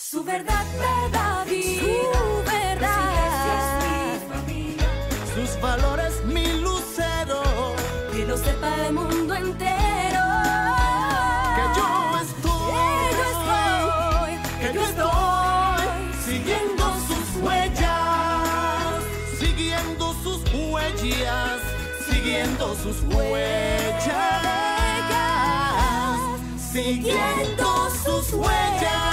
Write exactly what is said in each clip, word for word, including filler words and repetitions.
Su verdad me da vida, su verdad. Su iglesia es mi familia, sus valores mi lucero, que lo sepa el mundo entero. Que yo estoy, que yo estoy, que yo estoy siguiendo sus huellas, siguiendo sus huellas, siguiendo sus huellas, siguiendo sus huellas.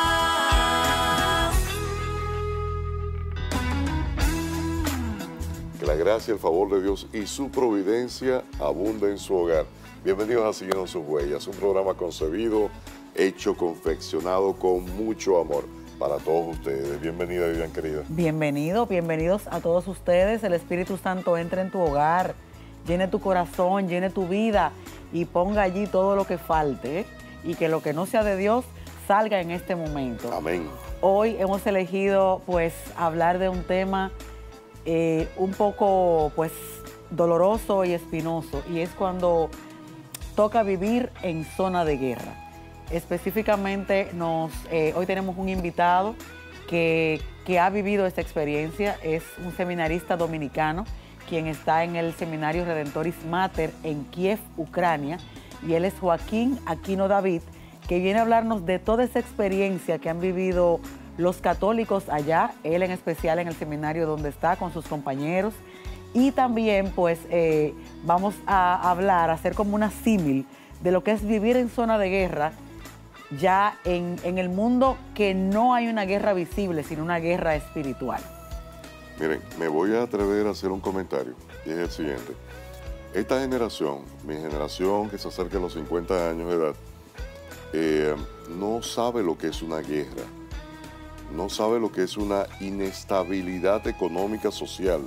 Que la gracia, el favor de Dios y su providencia abunda en su hogar. Bienvenidos a Siguiendo sus Huellas, un programa concebido, hecho, confeccionado con mucho amor para todos ustedes. Bienvenida, Vivian, querida. Bienvenido, bienvenidos a todos ustedes. El Espíritu Santo entre en tu hogar, llene tu corazón, llene tu vida y ponga allí todo lo que falte, ¿eh? Y que lo que no sea de Dios salga en este momento. Amén. Hoy hemos elegido, pues, hablar de un tema eh, un poco, pues, doloroso y espinoso, y es cuando toca vivir en zona de guerra. Específicamente, nos, eh, hoy tenemos un invitado que, que ha vivido esta experiencia. Es un seminarista dominicano, quien está en el Seminario Redentoris Mater en Kiev, Ucrania, y él es Joaquín Aquino David, que viene a hablarnos de toda esa experiencia que han vivido los católicos allá, él en especial en el seminario donde está con sus compañeros, y también pues eh, vamos a hablar, a hacer como una símil de lo que es vivir en zona de guerra, ya en, en el mundo que no hay una guerra visible, sino una guerra espiritual. Miren, me voy a atrever a hacer un comentario, y es el siguiente. Esta generación, mi generación que se acerca a los cincuenta años de edad, eh, no sabe lo que es una guerra, no sabe lo que es una inestabilidad económica social.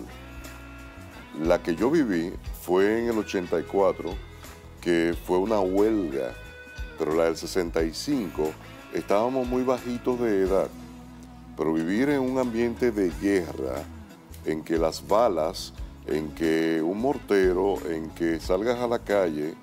La que yo viví fue en el ochenta y cuatro, que fue una huelga, pero la del sesenta y cinco estábamos muy bajitos de edad. Pero vivir en un ambiente de guerra, en que las balas, en que un mortero, en que salgas a la calle,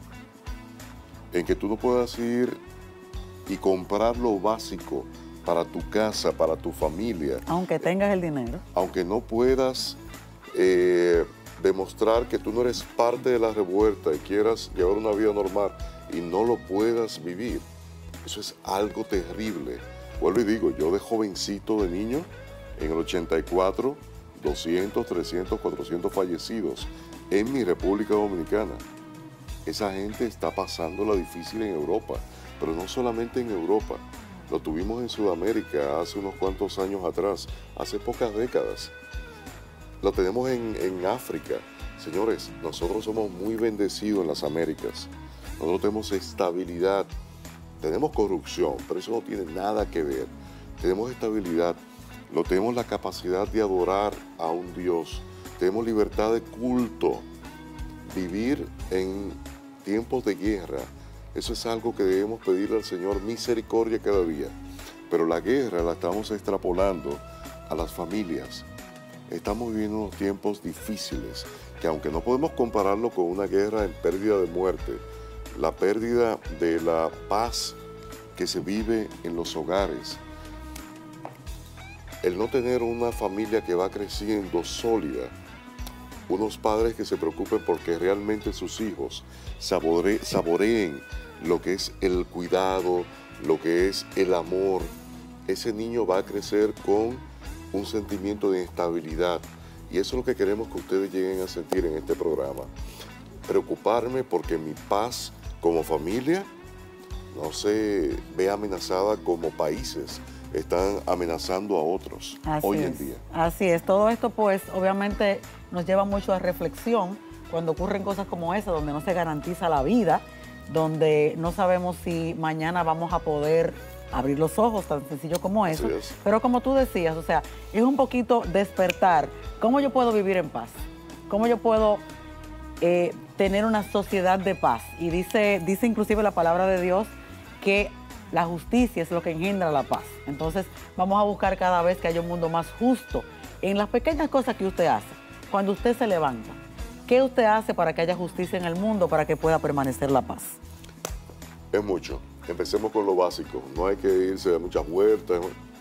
en que tú no puedas ir y comprar lo básico para tu casa, para tu familia. Aunque tengas el dinero. Aunque no puedas eh, demostrar que tú no eres parte de la revuelta y quieras llevar una vida normal y no lo puedas vivir. Eso es algo terrible. Vuelvo y digo, yo de jovencito, de niño, en el ochenta y cuatro, doscientos, trescientos, cuatrocientos fallecidos en mi República Dominicana. Esa gente está pasándola difícil en Europa, pero no solamente en Europa. Lo tuvimos en Sudamérica hace unos cuantos años atrás, hace pocas décadas. Lo tenemos en, en África. Señores, nosotros somos muy bendecidos en las Américas. Nosotros tenemos estabilidad, tenemos corrupción, pero eso no tiene nada que ver. Tenemos estabilidad, lo tenemos la capacidad de adorar a un Dios, tenemos libertad de culto. Vivir en tiempos de guerra, eso es algo que debemos pedirle al Señor misericordia cada día. Pero la guerra la estamos extrapolando a las familias. Estamos viviendo unos tiempos difíciles, que aunque no podemos compararlo con una guerra en pérdida de muerte, la pérdida de la paz que se vive en los hogares, el no tener una familia que va creciendo sólida, unos padres que se preocupen porque realmente sus hijos sabore, saboreen lo que es el cuidado, lo que es el amor. Ese niño va a crecer con un sentimiento de inestabilidad, y eso es lo que queremos que ustedes lleguen a sentir en este programa. Preocuparme porque mi paz como familia no se ve amenazada como países están amenazando a otros Así hoy es. en día. Así es, todo esto pues obviamente nos lleva mucho a reflexión cuando ocurren cosas como esa, donde no se garantiza la vida, donde no sabemos si mañana vamos a poder abrir los ojos, tan sencillo como eso. Así es. Pero como tú decías, o sea, es un poquito despertar. ¿Cómo yo puedo vivir en paz? ¿Cómo yo puedo eh, tener una sociedad de paz? Y dice, dice inclusive la palabra de Dios que la justicia es lo que engendra la paz. Entonces vamos a buscar cada vez que haya un mundo más justo en las pequeñas cosas que usted hace. Cuando usted se levanta, ¿qué usted hace para que haya justicia en el mundo, para que pueda permanecer la paz? Es mucho. Empecemos con lo básico. No hay que irse a muchas vueltas.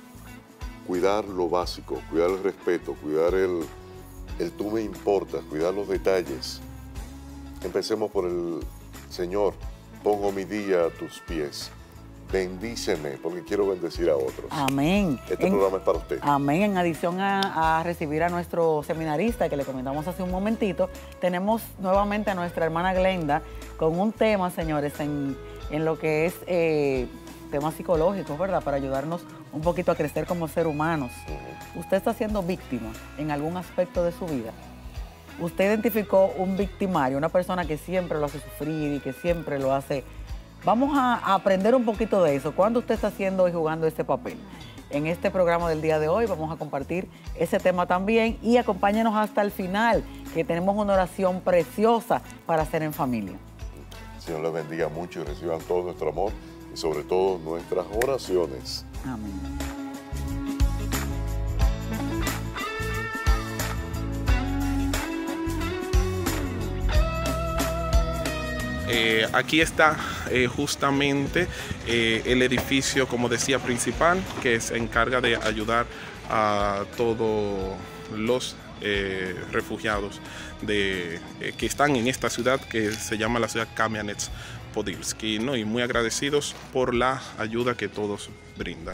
cuidar lo básico, cuidar el respeto, cuidar el, el tú me importas, cuidar los detalles. Empecemos por el Señor, pongo mi día a tus pies. Bendíceme, porque quiero bendecir a otros. Amén. Este en, programa es para usted. Amén. En adición a, a recibir a nuestro seminarista que le comentamos hace un momentito, tenemos nuevamente a nuestra hermana Glenda con un tema, señores, en, en lo que es eh, temas psicológicos, ¿verdad? Para ayudarnos un poquito a crecer como ser humanos. Uh-huh. Usted está siendo víctima en algún aspecto de su vida. Usted identificó un victimario, una persona que siempre lo hace sufrir y que siempre lo hace... Vamos a, a aprender un poquito de eso. ¿Cuándo usted está haciendo y jugando este papel? En este programa del día de hoy vamos a compartir ese tema también y acompáñenos hasta el final, que tenemos una oración preciosa para hacer en familia. Señor les bendiga mucho y reciban todo nuestro amor y sobre todo nuestras oraciones. Amén. Eh, aquí está eh, justamente eh, el edificio, como decía, principal, que se encarga de ayudar a todos los eh, refugiados de, eh, que están en esta ciudad, que se llama la ciudad Kamianets-Podilsky, ¿no? Y muy agradecidos por la ayuda que todos brindan.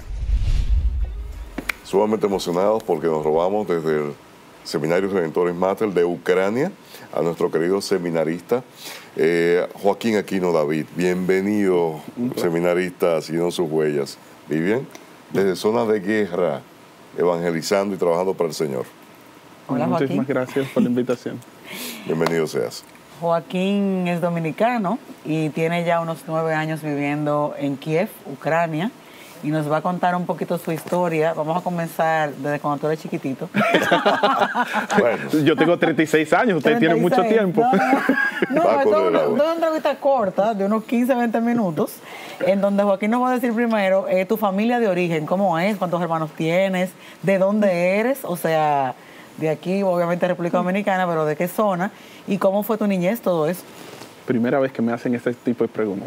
Sumamente emocionados porque nos robamos desde el Seminario Redentores Mater de Ucrania a nuestro querido seminarista eh, Joaquín Aquino David. Bienvenido, seminarista, siguiendo sus huellas. Vivian, desde zonas de guerra, evangelizando y trabajando para el Señor. Hola, Joaquín. Muchísimas gracias por la invitación. Bienvenido seas. Joaquín es dominicano y tiene ya unos nueve años viviendo en Kiev, Ucrania, y nos va a contar un poquito su historia. Vamos a comenzar desde cuando tú eres chiquitito. Bueno. Yo tengo treinta y seis años, usted tiene mucho tiempo. No, no, no, esto es una, una entrevista corta de unos quince, veinte minutos, en donde Joaquín nos va a decir primero eh, tu familia de origen, cómo es, cuántos hermanos tienes, de dónde eres, o sea, de aquí, obviamente República Dominicana, pero de qué zona, y cómo fue tu niñez, todo eso. Primera vez que me hacen este tipo de preguntas.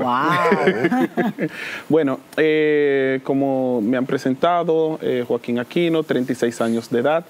Wow. Bueno, eh, como me han presentado, eh, Joaquín Aquino, treinta y seis años de edad.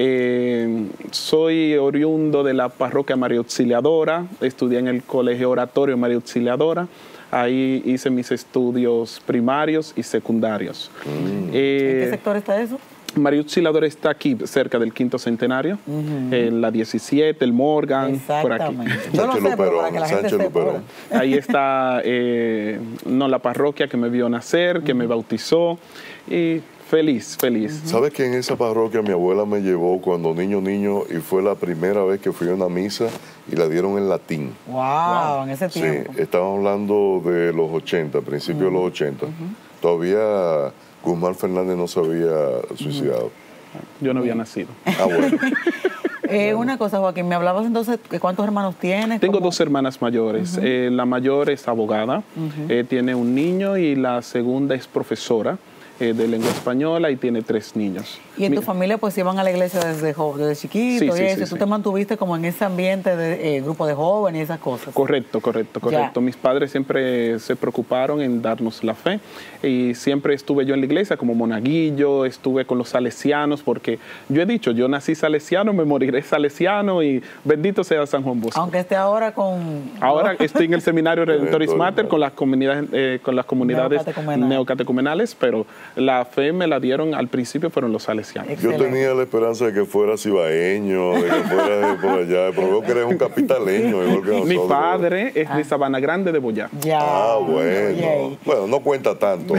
Eh, soy oriundo de la parroquia María Auxiliadora, estudié en el Colegio Oratorio María Auxiliadora. Ahí hice mis estudios primarios y secundarios. Mm. Eh, ¿En qué sector está eso? María Auxiliadora está aquí, cerca del Quinto Centenario, uh-huh. En la diecisiete, el Morgan, por aquí. Yo lo sé, pero para que la gente sepa. Ahí está eh, no, la parroquia que me vio nacer, que uh-huh. me bautizó, y feliz, feliz. Uh-huh. ¿Sabes que en esa parroquia mi abuela me llevó cuando niño, niño, y fue la primera vez que fui a una misa y la dieron en latín? Wow, wow. En ese tiempo. Sí, estamos hablando de los ochenta, principios uh-huh. de los ochenta. Uh-huh. Todavía Guzmán Fernández no se había suicidado. Yo no había nacido. Ah, bueno. eh, una cosa, Joaquín, me hablabas entonces de cuántos hermanos tienes. Tengo ¿Cómo? dos hermanas mayores. Uh-huh. eh, la mayor es abogada, uh-huh. eh, tiene un niño, y la segunda es profesora eh, de lengua española y tiene tres niños. Y en Mi... tu familia pues iban a la iglesia desde, desde chiquito, sí, y sí, eso, sí, tú sí. te mantuviste como en ese ambiente de eh, grupo de jóvenes y esas cosas. Correcto, correcto, correcto. Ya. Mis padres siempre se preocuparon en darnos la fe, y siempre estuve yo en la iglesia como monaguillo, estuve con los salesianos, porque yo he dicho, yo nací salesiano, me moriré salesiano, y bendito sea San Juan Bosco. Aunque esté ahora con... Ahora estoy en el Seminario Redentores Mater con las comunidades, eh, con las comunidades neocatecumenales. neocatecumenales, pero la fe me la dieron al principio, fueron los salesianos. Excelente. Yo tenía la esperanza de que fuera cibaeño, de que fuera de por allá, pero veo que eres un capitaleño, igual que nosotros. Mi padre es ah. de Sabana Grande de Boyá. Ya. Ah, bueno. Yay. Bueno, no cuenta tanto.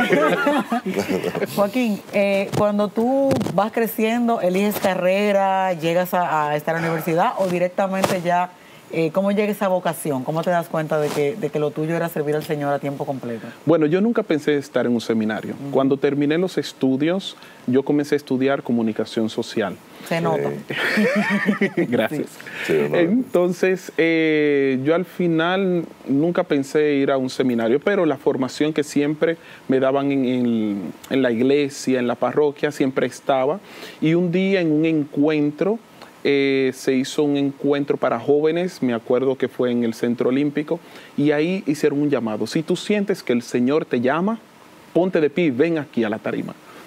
Joaquín, eh, cuando tú vas creciendo, eliges carrera, llegas a, a estar en la universidad, o directamente ya, eh, ¿cómo llega esa vocación? ¿Cómo te das cuenta de que, de que lo tuyo era servir al Señor a tiempo completo? Bueno, yo nunca pensé estar en un seminario. Uh-huh. Cuando terminé los estudios, yo comencé a estudiar comunicación social. Se nota. Eh, gracias. Sí, no. Entonces, eh, yo al final nunca pensé ir a un seminario, pero la formación que siempre me daban en, en, en la iglesia, en la parroquia, siempre estaba. Y un día en un encuentro, Eh, se hizo un encuentro para jóvenes, me acuerdo que fue en el Centro Olímpico, y ahí hicieron un llamado. Si tú sientes que el Señor te llama, ponte de pie y ven aquí a la tarima.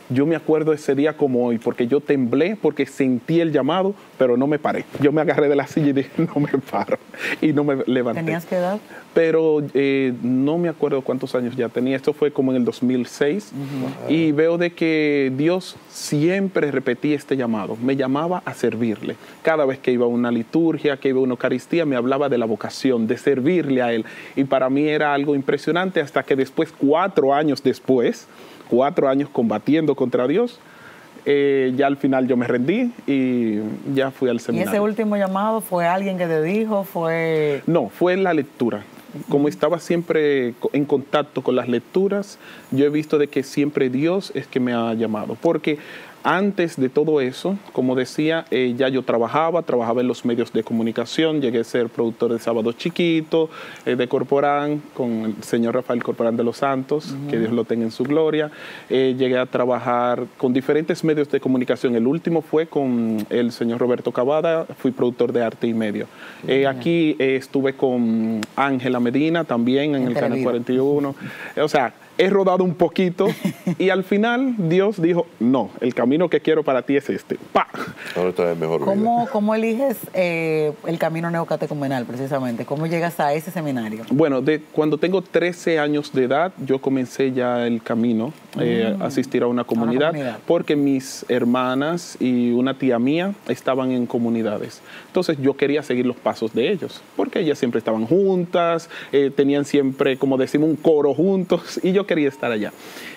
Yo me acuerdo ese día como hoy, porque yo temblé, porque sentí el llamado, pero no me paré. Yo me agarré de la silla y dije, no me paro. Y no me levanté. ¿Tenías qué edad? Pero eh, no me acuerdo cuántos años ya tenía. Esto fue como en el dos mil seis. Uh-huh. Y veo de que Dios siempre repetía este llamado. Me llamaba a servirle. Cada vez que iba a una liturgia, que iba a una Eucaristía, me hablaba de la vocación, de servirle a Él. Y para mí era algo impresionante hasta que después, cuatro años después, cuatro años combatiendo contra Dios, eh, ya al final yo me rendí y ya fui al seminario. ¿Y ese último llamado fue alguien que te dijo? Fue... No, fue en la lectura. Como estaba siempre en contacto con las lecturas, yo he visto de que siempre Dios es que me ha llamado. Porque antes de todo eso, como decía, eh, ya yo trabajaba, trabajaba en los medios de comunicación, llegué a ser productor de Sábado Chiquito, eh, de Corporán, con el señor Rafael Corporán de los Santos, uh-huh. que Dios lo tenga en su gloria. Eh, llegué a trabajar con diferentes medios de comunicación. El último fue con el señor Roberto Cavada, fui productor de Arte y Medio. Eh, aquí eh, estuve con Ángela Medina también en, en el Canal cuarenta y uno. O sea, he rodado un poquito y al final Dios dijo, no, el camino que quiero para ti es este. ¡Pah! Ahora está en mejor ¿Cómo, vida. ¿Cómo eliges eh, el camino neocatecumenal precisamente? ¿Cómo llegas a ese seminario? Bueno, de, cuando tengo trece años de edad, yo comencé ya el camino, eh, mm. asistir a una comunidad, a una comunidad, porque mis hermanas y una tía mía estaban en comunidades. Entonces yo quería seguir los pasos de ellos, porque ellas siempre estaban juntas, eh, tenían siempre, como decimos, un coro juntos, y yo quería estar allá.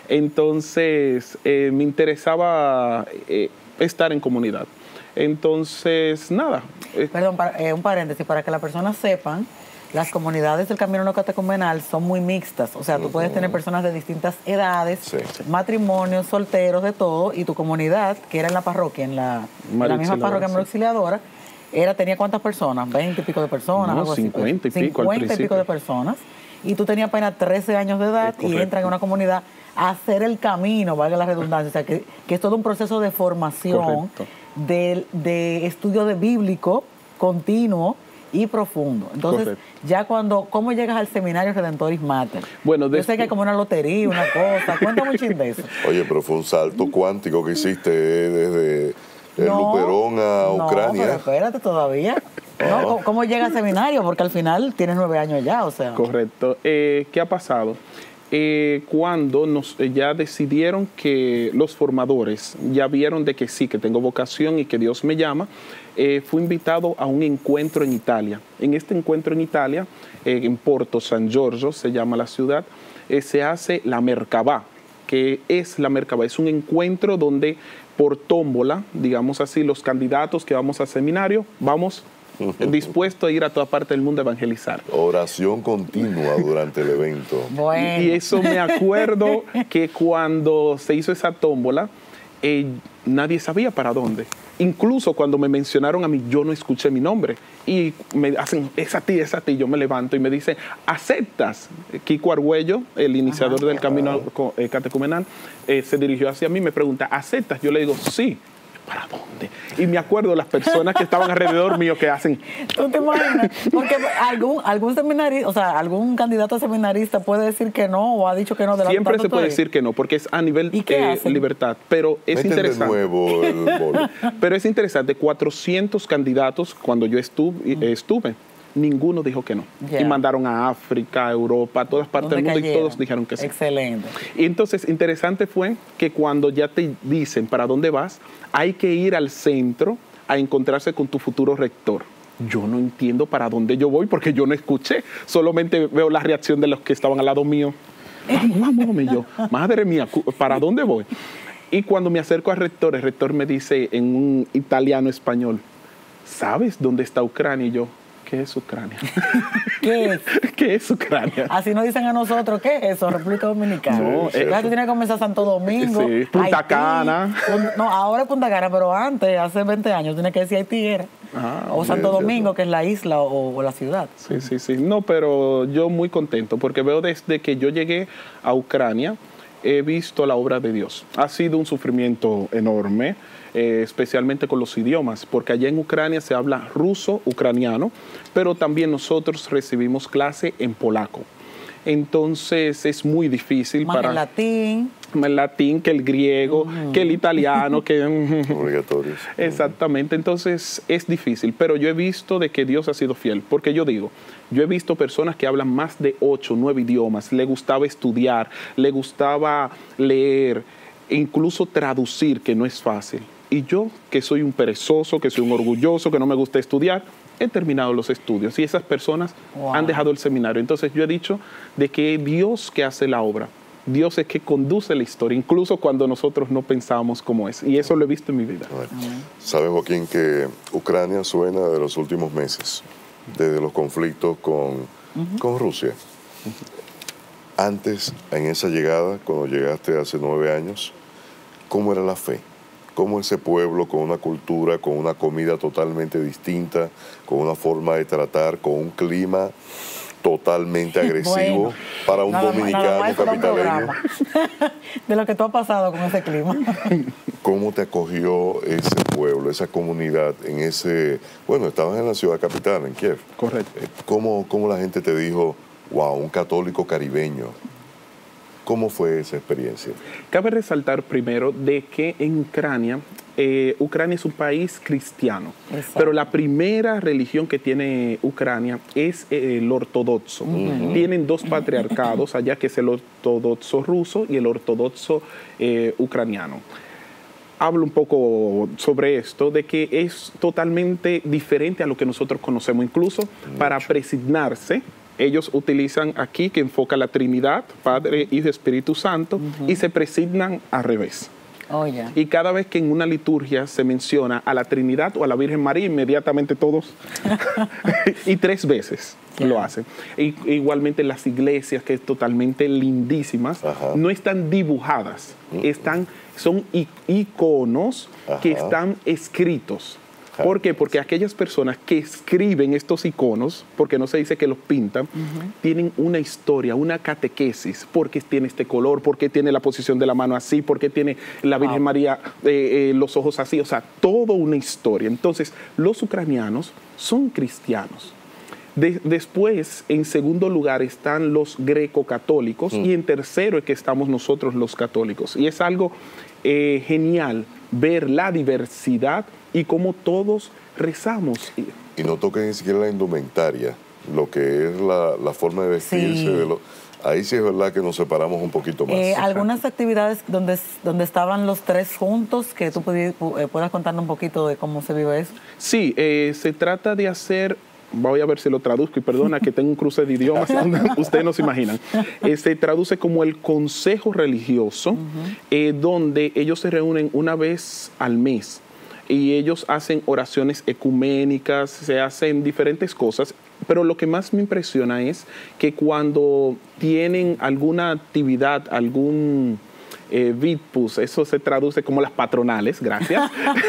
Entonces eh, me interesaba eh, estar en comunidad. Entonces, nada. Eh. Perdón, para, eh, un paréntesis, para que las personas sepan, las comunidades del Camino Neocatecumenal son muy mixtas. O sea, tú uh-huh. puedes tener personas de distintas edades, sí. matrimonios, solteros, de todo, y tu comunidad, que era en la parroquia, en la, en la misma parroquia María Auxiliadora, era, tenía ¿cuántas personas? ¿veinte y pico de personas? No, algo cincuenta así. y pico cincuenta y pico de personas. Y tú tenías apenas trece años de edad y entras en una comunidad a hacer el camino, valga la redundancia. O sea, que, que es todo un proceso de formación, de, de estudio de bíblico continuo y profundo. Entonces, correcto. Ya cuando, ¿cómo llegas al seminario Redentoris Mater? Bueno, yo sé que hay como una lotería, una cosa. Cuéntame un chin de eso. Oye, pero fue un salto cuántico que hiciste desde el no, Luperón a Ucrania. No, pero espérate todavía. No, ¿cómo, ¿Cómo llega al seminario? Porque al final tienes nueve años ya, o sea. Correcto. Eh, ¿Qué ha pasado? Eh, cuando nos, eh, ya decidieron que los formadores ya vieron de que sí, que tengo vocación y que Dios me llama, eh, fui invitado a un encuentro en Italia. En este encuentro en Italia, eh, en Porto San Giorgio, se llama la ciudad, eh, se hace la Merkabah. ¿Qué es la Merkabah? Es un encuentro donde por tómbola, digamos así, los candidatos que vamos al seminario, vamos dispuesto a ir a toda parte del mundo a evangelizar. Oración continua durante el evento. Bueno. Y eso me acuerdo que cuando se hizo esa tómbola, eh, nadie sabía para dónde. Incluso cuando me mencionaron a mí, yo no escuché mi nombre. Y me hacen, es a ti, es a ti. Yo me levanto y me dice, ¿aceptas? Kiko Argüello, el iniciador Ajá. del camino eh, catecumenal, eh, se dirigió hacia mí y me pregunta, ¿aceptas? Yo le digo, sí. ¿Para dónde? Y me acuerdo las personas que estaban alrededor mío que hacen... ¿Tú te imaginas? Porque algún, algún seminarista, o sea, algún candidato a seminarista puede decir que no o ha dicho que no. De la Siempre se puede decir que no, porque es a nivel de eh, libertad. Pero es Meten interesante. De nuevo el bolo. Pero es interesante, cuatrocientos candidatos cuando yo estuve, mm. estuve ninguno dijo que no. Yeah. Y mandaron a África, a Europa, a todas partes del mundo cayeron? Y todos dijeron que sí. Excelente. Y entonces, interesante fue que cuando ya te dicen para dónde vas, hay que ir al centro a encontrarse con tu futuro rector. Yo no entiendo para dónde yo voy porque yo no escuché. Solamente veo la reacción de los que estaban al lado mío. Vamos, vamos, vamos. Y yo, madre mía, ¿para dónde voy? Y cuando me acerco al rector, el rector me dice en un italiano español, ¿sabes dónde está Ucrania? Y yo, ¿qué es Ucrania? ¿Qué es? ¿Qué es Ucrania? Así nos dicen a nosotros, ¿qué es eso? República Dominicana. No, eh, ya tú tienes que comenzar Santo Domingo. Sí, Punta Haití, Cana. No, ahora es Punta Cana, pero antes, hace veinte años, tienes que decir Haití era. Ah, o Santo bien, Domingo, bien. Que es la isla o, o la ciudad. Sí, sí, sí. No, pero yo muy contento porque veo desde que yo llegué a Ucrania, he visto la obra de Dios. Ha sido un sufrimiento enorme. Eh, especialmente con los idiomas, porque allá en Ucrania se habla ruso, ucraniano, pero también nosotros recibimos clase en polaco. Entonces es muy difícil Más para... el latín. el latín, que el griego, mm. que el italiano, que... Obligatorios. Exactamente, entonces es difícil, pero yo he visto de que Dios ha sido fiel, porque yo digo, yo he visto personas que hablan más de ocho, nueve idiomas, le gustaba estudiar, le gustaba leer, incluso traducir, que no es fácil. Y yo, que soy un perezoso, que soy un orgulloso, que no me gusta estudiar, he terminado los estudios y esas personas wow. han dejado el seminario. Entonces yo he dicho de que Dios que hace la obra, Dios es que conduce la historia, incluso cuando nosotros no pensábamos como es. Y eso lo he visto en mi vida. Bueno, ¿sabes, Joaquín, que Ucrania suena de los últimos meses, desde los conflictos con, uh-huh. con Rusia? Uh-huh. Antes, en esa llegada, cuando llegaste hace nueve años, ¿cómo era la fe? ¿Cómo ese pueblo con una cultura, con una comida totalmente distinta, con una forma de tratar, con un clima totalmente agresivo bueno, para un nada, dominicano nada capitaleño? De lo que tú has pasado con ese clima. ¿Cómo te acogió ese pueblo, esa comunidad en ese... Bueno, estabas en la ciudad capital, en Kiev. Correcto. ¿Cómo, cómo la gente te dijo, wow, un católico caribeño? ¿Cómo fue esa experiencia? Cabe resaltar primero de que en Ucrania, eh, Ucrania es un país cristiano, exacto. pero la primera religión que tiene Ucrania es eh, el ortodoxo. Uh-huh. Tienen dos patriarcados allá, que es el ortodoxo ruso y el ortodoxo eh, ucraniano. Hablo un poco sobre esto, de que es totalmente diferente a lo que nosotros conocemos, incluso Mucho. Para presignarse. Ellos utilizan aquí que enfoca la Trinidad, Padre, Hijo y Espíritu Santo, uh-huh. y se presignan al revés. Oh, yeah. Y cada vez que en una liturgia se menciona a la Trinidad o a la Virgen María, inmediatamente todos, y tres veces yeah. lo hacen. Y, igualmente las iglesias, que es totalmente lindísimas, Ajá. no están dibujadas, uh-huh. están, son iconos Ajá. que están escritos. ¿Por qué? Porque aquellas personas que escriben estos iconos, porque no se dice que los pintan, uh-huh. tienen una historia, una catequesis, porque tiene este color, porque tiene la posición de la mano así, porque tiene la Virgen wow. María eh, eh, los ojos así, o sea, toda una historia. Entonces, los ucranianos son cristianos. De, después, en segundo lugar, están los greco-católicos uh-huh. y en tercero es que estamos nosotros los católicos. Y es algo eh, genial ver la diversidad y cómo todos rezamos. Y no toca ni siquiera la indumentaria, lo que es la, la forma de vestirse. Sí. De lo, ahí sí es verdad que nos separamos un poquito más. Eh, algunas actividades donde, donde estaban los tres juntos, que tú pudi, eh, puedas contarnos un poquito de cómo se vive eso. Sí, eh, se trata de hacer... Voy a ver si lo traduzco y perdona que tengo un cruce de idiomas, ustedes no se imaginan. Eh, se traduce como el consejo religioso, uh-huh. eh, donde ellos se reúnen una vez al mes y ellos hacen oraciones ecuménicas, se hacen diferentes cosas, pero lo que más me impresiona es que cuando tienen alguna actividad, algún... Eh, Vitpus, eso se traduce como las patronales, gracias.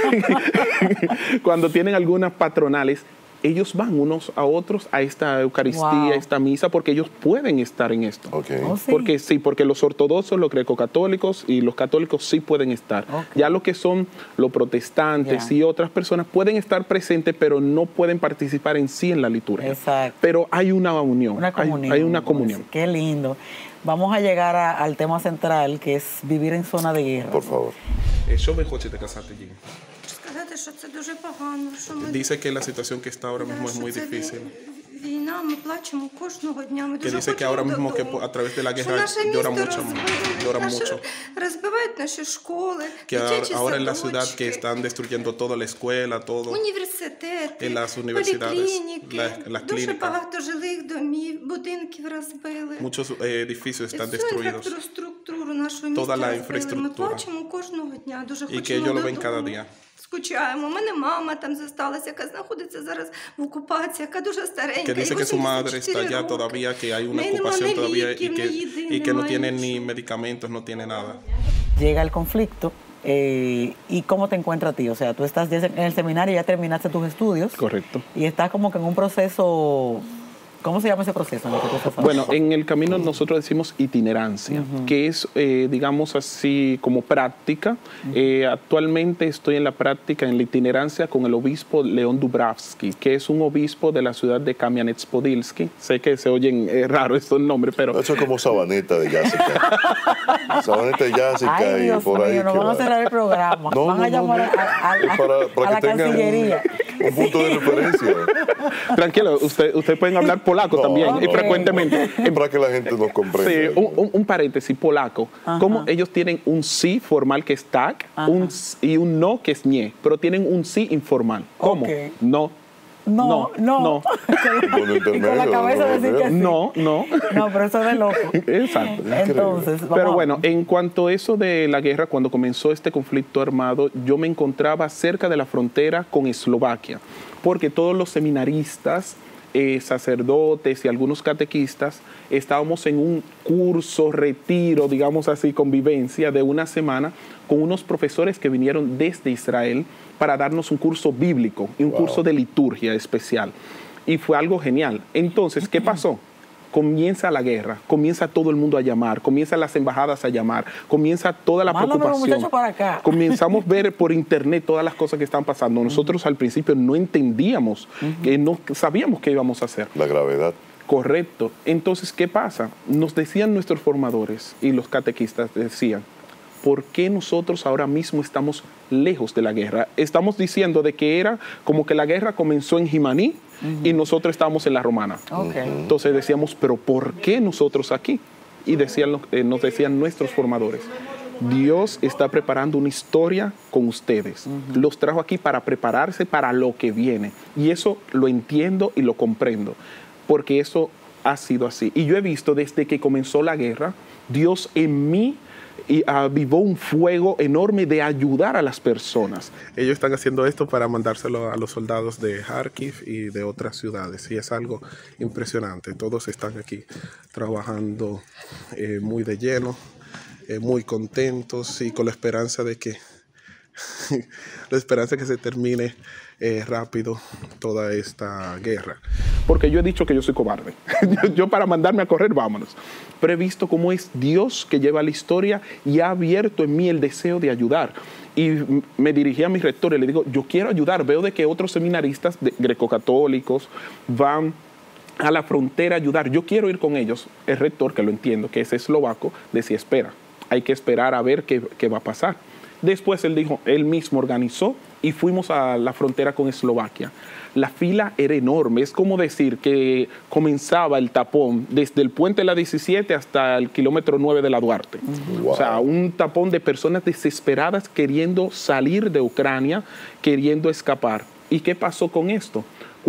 Cuando tienen algunas patronales, ellos van unos a otros a esta Eucaristía, wow. a esta misa, porque ellos pueden estar en esto. Okay. Oh, sí. Porque sí, porque los ortodoxos, los grecocatólicos y los católicos sí pueden estar. Okay. Ya lo que son los protestantes yeah. y otras personas pueden estar presentes, pero no pueden participar en sí en la liturgia. Exacto. Pero hay una unión. Una comunión. Hay, hay una comunión. Pues, qué lindo. Vamos a llegar a, al tema central, que es vivir en zona de guerra. Por favor. Що ви хочете казати їм? Сказати, що це дуже погано. Що ми... Dice que la situación que está ahora mismo es muy difícil. Війна, ми плачемо кожного дня. Ми Que дуже dice que ahora mismo que a través de la guerra lloran mucho, lloran mucho. Розбивають наші школи, Que ahora en la ciudad que están destruyendo toda la escuela, todo. Університети, En las universidades, поліклініки, las дуже clínicas. багато жилих домів, будинків розбили. Muchos eh, edificios están Всю destruidos. інфраструктуру нашого Toda міста la розбили. Ми infraestructura. плачемо кожного дня, дуже Y que хочемо ellos lo ven додому. cada día. Скучаємо. У мене мама там зосталася, яка знаходиться зараз в окупації, яка дуже старенька. Que dice que su madre está allá todavía, que hay una ocupación todavía y que, y que no tiene ni medicamentos, no tiene nada. Llega el conflicto. Eh, ¿Y cómo te encuentras a ti? O sea, tú estás ya en el seminario, ya terminaste tus estudios. Correcto. Y estás como que en un proceso ¿Cómo se llama ese proceso en el que tú estás Bueno, hablando? en el camino nosotros decimos itinerancia, que es, eh, digamos así, como práctica. Eh, actualmente estoy en la práctica, en la itinerancia con el obispo León Dubravsky, que es un obispo de la ciudad de Kamianets-Podilsky. Sé que se oyen eh, raros estos nombres, pero... Eso es como Sabaneta de Jessica. Sabaneta de Jessica Ay, y Dios por ahí. mío, nos que van a va. cerrar el programa. No, van no, a no, llamar no. a, a- a- Es para, para a la que tengan Cancillería. un, un punto de referencia. Tranquilo, usted, ustedes pueden hablar polaco No, también, no, y no. frecuentemente. Es para que la gente nos comprenda. Sí, un, un- un paréntesis polaco. Como ellos tienen un sí formal que es tak un, s- y un no que es nie, pero tienen un sí informal. ¿Cómo? Ok. No. No, no. no. Con el Y con la intermedio, cabeza no, decir que sí. No, no. No, pero eso es de loco. Exacto. Entonces, vamos Pero a- bueno, en cuanto a eso de la guerra, cuando comenzó este conflicto armado, yo me encontraba cerca de la frontera con Eslovaquia, porque todos los seminaristas, eh, sacerdotes y algunos catequistas estábamos en un curso, retiro, digamos así, convivencia de una semana con unos profesores que vinieron desde Israel para darnos un curso bíblico y un Wow. curso de liturgia especial. Y fue algo genial. Entonces, ¿qué pasó? Comienza la guerra, comienza todo el mundo a llamar, comienzan las embajadas a llamar, comienza toda la Mándame los preocupación. muchachos para acá. Comenzamos a ver por internet todas las cosas que están pasando. Nosotros al principio no entendíamos, que no sabíamos qué íbamos a hacer. La gravedad. Correcto. Entonces, ¿qué pasa? Nos decían nuestros formadores y los catequistas decían, ¿por qué nosotros ahora mismo estamos lejos de la guerra? Estamos diciendo de que era como que la guerra comenzó en Jimaní y nosotros estábamos en la Romana. Ok. Entonces decíamos, ¿pero por qué nosotros aquí? Y decían, lo- eh, nos decían nuestros formadores, Dios está preparando una historia con ustedes. Los trajo aquí para prepararse para lo que viene. Y eso lo entiendo y lo comprendo, porque eso ha sido así. Y yo he visto desde que comenzó la guerra, Dios en mí y avivó un fuego enorme de ayudar a las personas. Ellos están haciendo esto para mandárselo a los soldados de Kharkiv y de otras ciudades. Y es algo impresionante. Todos están aquí trabajando eh, muy de lleno, eh, muy contentos y con la esperanza de que la esperanza que se termine eh, rápido toda esta guerra. Porque yo he dicho que yo soy cobarde. yo, yo para mandarme a correr, vámonos. Pero he visto cómo es Dios que lleva la historia y ha abierto en mí el deseo de ayudar. Y m- me dirigí a mi rector y le digo, yo quiero ayudar. Veo de que otros seminaristas de- grecocatólicos van a la frontera a ayudar. Yo quiero ir con ellos. El rector, que lo entiendo, que es eslovaco, decía, espera, hay que esperar a ver qué, qué va a pasar. Después él dijo, él mismo organizó y fuimos a la frontera con Eslovaquia. La fila era enorme, es como decir que comenzaba el tapón desde el puente de la diecisiete hasta el kilómetro nueve de la Duarte. Wow. O sea, un tapón de personas desesperadas queriendo salir de Ucrania, queriendo escapar. ¿Y qué pasó con esto?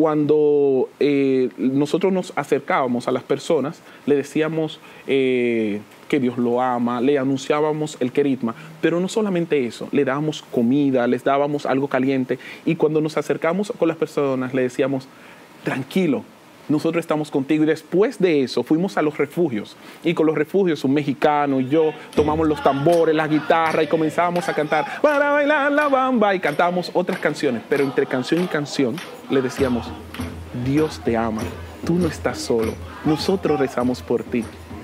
Cuando eh, nosotros nos acercábamos a las personas, le decíamos eh, que Dios lo ama, le anunciábamos el querigma, pero no solamente eso, le dábamos comida, les dábamos algo caliente, y cuando nos acercamos con las personas le decíamos, tranquilo, nosotros estamos contigo. Y después de eso fuimos a los refugios, y con los refugios un mexicano y yo tomamos los tambores, la guitarra y comenzábamos a cantar para bailar la bamba, y cantábamos otras canciones, pero entre canción y canción le decíamos, Dios te ama, tú no estás solo, nosotros rezamos por ti.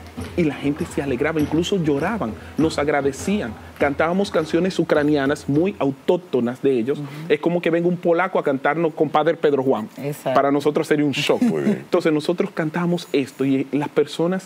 Y la gente se alegraba, incluso lloraban, nos agradecían. Cantábamos canciones ucranianas muy autóctonas de ellos. Es como que venga un polaco a cantarnos Compadre Pedro Juan. Exacto. Para nosotros sería un shock. Muy bien. Entonces nosotros cantamos esto y las personas,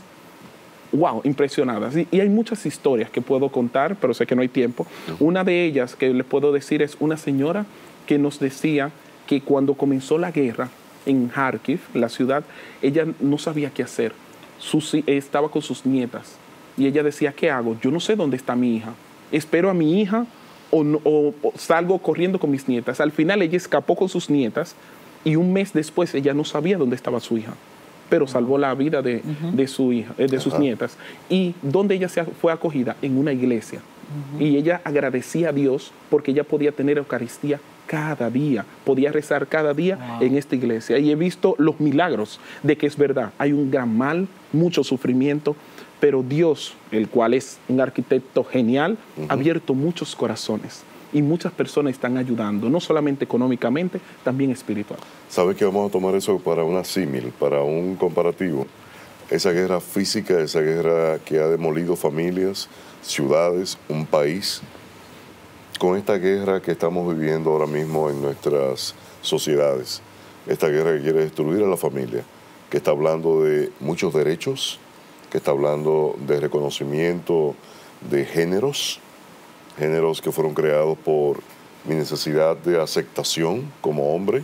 wow, impresionadas. Y, y hay muchas historias que puedo contar, pero sé que no hay tiempo. Una de ellas que les puedo decir es una señora que nos decía que cuando comenzó la guerra en Kharkiv, la ciudad, ella no sabía qué hacer. Sus, estaba con sus nietas y ella decía, ¿qué hago? Yo no sé dónde está mi hija. ¿Espero a mi hija o, no- o- o salgo corriendo con mis nietas? Al final ella escapó con sus nietas y un mes después ella no sabía dónde estaba su hija, pero salvó la vida de, de su hija, eh, de sus Ajá. nietas. ¿Y dónde ella se fue acogida? En una iglesia. Y ella agradecía a Dios porque ella podía tener Eucaristía cada día, podía rezar cada día Wow. en esta iglesia. Y he visto los milagros de que es verdad. Hay un gran mal, mucho sufrimiento, pero Dios, el cual es un arquitecto genial, ha abierto muchos corazones. y muchas personas están ayudando, no solamente económicamente, también espiritual. ¿Sabes que vamos a tomar eso para una símil, para un comparativo? Esa guerra física, esa guerra que ha demolido familias, ciudades, un país, con esta guerra que estamos viviendo ahora mismo en nuestras sociedades, esta guerra que quiere destruir a la familia, que está hablando de muchos derechos, que está hablando de reconocimiento de géneros, géneros que fueron creados por mi necesidad de aceptación como hombre,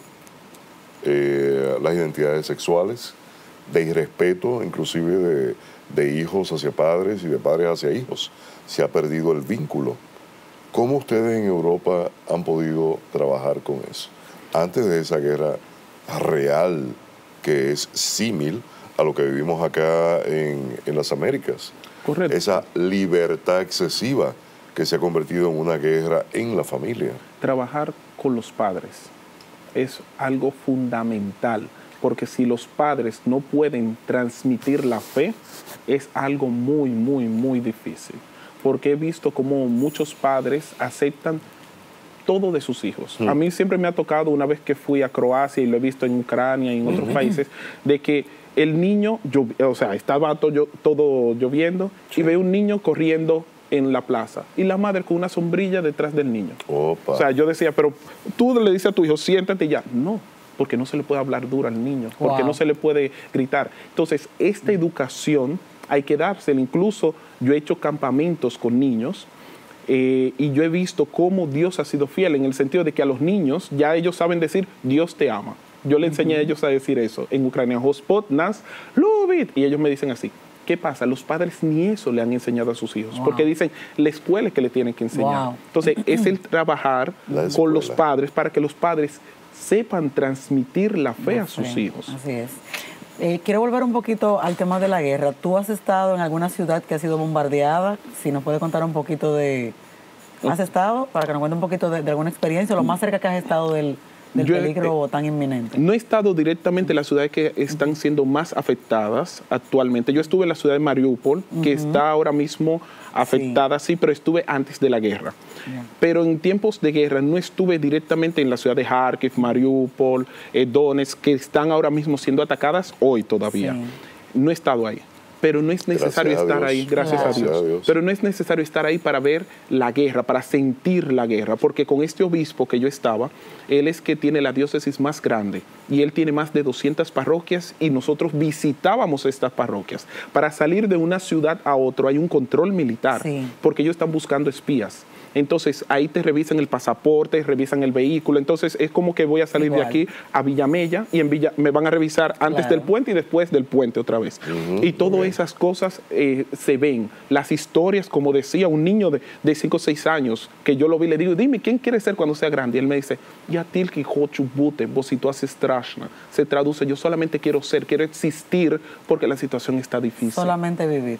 eh, las identidades sexuales, de irrespeto inclusive de, de hijos hacia padres y de padres hacia hijos. Se ha perdido el vínculo. ¿Cómo ustedes en Europa han podido trabajar con eso? Antes de esa guerra real, que es símil a lo que vivimos acá en, en las Américas. Correcto. Esa libertad excesiva que se ha convertido en una guerra en la familia. Trabajar con los padres es algo fundamental, porque si los padres no pueden transmitir la fe, es algo muy, muy, muy difícil. Porque he visto como muchos padres aceptan todo de sus hijos. Mm. A mí siempre me ha tocado, una vez que fui a Croacia y lo he visto en Ucrania y en otros mm. países, de que el niño, o sea, estaba todo, todo lloviendo, sí, y veo un niño corriendo en la plaza y la madre con una sombrilla detrás del niño. Opa. O sea, yo decía, pero tú le dices a tu hijo, siéntate ya. No, porque no se le puede hablar duro al niño, wow, porque no se le puede gritar. Entonces, esta educación hay que dársela. Incluso yo he hecho campamentos con niños eh, y yo he visto cómo Dios ha sido fiel, en el sentido de que a los niños ya ellos saben decir, Dios te ama. Yo le enseñé uh-huh. a ellos a decir eso. En Ucrania, Gospod nas lubit. Y ellos me dicen así. ¿Qué pasa? Los padres ni eso le han enseñado a sus hijos, wow, porque dicen, la escuela es que le tienen que enseñar. Wow. Entonces, es el trabajar con los padres para que los padres sepan transmitir la fe la a sus fe. hijos. Así es. Eh, quiero volver un poquito al tema de la guerra. ¿Tú has estado en alguna ciudad que ha sido bombardeada? Si nos puedes contar un poquito de... ¿Has estado? Para que nos cuente un poquito de, de alguna experiencia, lo más cerca que has estado del... del Yo, peligro eh, tan inminente. No he estado directamente en las ciudades que están siendo más afectadas actualmente. Yo estuve en la ciudad de Mariupol, uh-huh. que está ahora mismo afectada, sí, sí, pero estuve antes de la guerra. Yeah. Pero en tiempos de guerra no estuve directamente en la ciudad de Kharkiv, Mariupol, eh, Donetsk, que están ahora mismo siendo atacadas hoy todavía. Sí. No he estado ahí. Pero no es necesario estar ahí, gracias, gracias a, Dios. a Dios. Pero no es necesario estar ahí para ver la guerra, para sentir la guerra, porque con este obispo que yo estaba, él es que tiene la diócesis más grande y él tiene más de doscientas parroquias y nosotros visitábamos estas parroquias. Para salir de una ciudad a otra hay un control militar, sí, porque ellos están buscando espías. Entonces, ahí te revisan el pasaporte, revisan el vehículo. Entonces, es como que voy a salir Igual. de aquí a Villamella y en Villa me van a revisar antes claro. del puente y después del puente otra vez. Uh-huh. Y todas okay. esas cosas eh, se ven. Las historias, como decía un niño de cinco o seis años, que yo lo vi, le digo, dime, ¿quién quiere ser cuando sea grande? Y él me dice, ya tilki хочу бути, бо ситуація страшна. Se traduce, yo solamente quiero ser, quiero existir porque la situación está difícil. Solamente vivir.